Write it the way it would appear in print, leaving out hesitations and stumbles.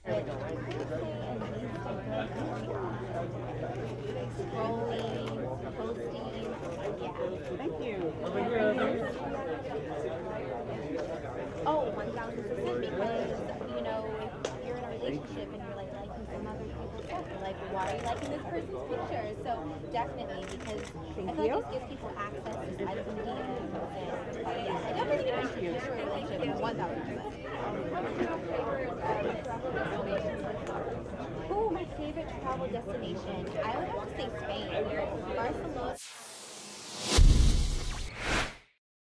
Scrolling, posting, yeah. Thank you. Oh, 1000%, because, you know, if you're in a relationship and you're like liking some other people's stuff, you're like, why are you liking this person's picture? So definitely, because I feel like this gives people access to slide some DMs, and yeah, I definitely think it's a relationship, 1000%. Oh, my favorite travel destination. I would have to say Spain. Barcelona.